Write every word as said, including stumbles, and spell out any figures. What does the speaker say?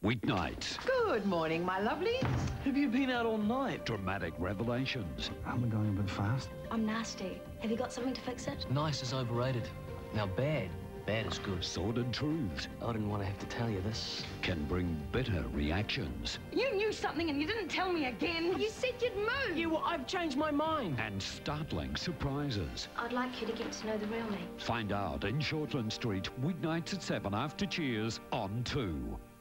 Weeknights. Good morning, my lovelies. Have you been out all night? Dramatic revelations. Aren't we going a bit fast? I'm nasty. Have you got something to fix it? Nice is overrated. Now bad, bad is good. Sordid truths I didn't want to have to tell you this. can bring bitter reactions. You knew something and you didn't tell me again. You said you'd move. You, I've changed my mind. And startling surprises. I'd like you to get to know the real me. Find out in Shortland Street, weeknights at seven after Cheers on two.